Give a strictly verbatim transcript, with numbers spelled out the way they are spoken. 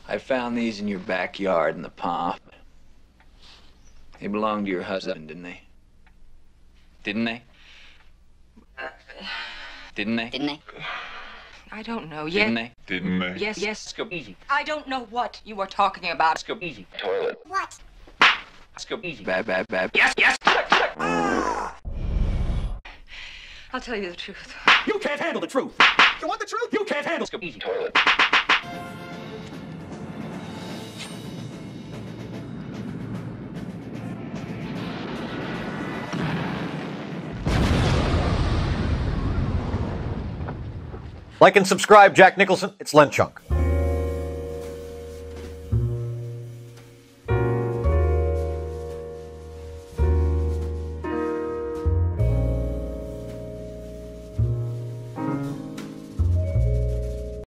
I found these in your backyard in the pond. They belonged to your husband, didn't they? Didn't they? Didn't they? Didn't they? I don't know. Didn't Yes. they? Didn't they? Yes, yes. Skibeezy. I don't know what you are talking about. Skibeezy. Toilet. What? Skibeezy. Bad, bad, bad. Yes, yes. I'll tell you the truth. You can't handle the truth. You want the truth? You can't handle Skibeezy. Toilet. Like and subscribe, Jack Nicholson. It's Len Chunk.